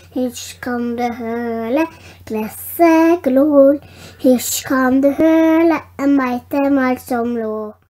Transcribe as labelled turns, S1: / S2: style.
S1: hysj kan du høle, gresset glor. Hysj kan du høle, en meitemark som lå.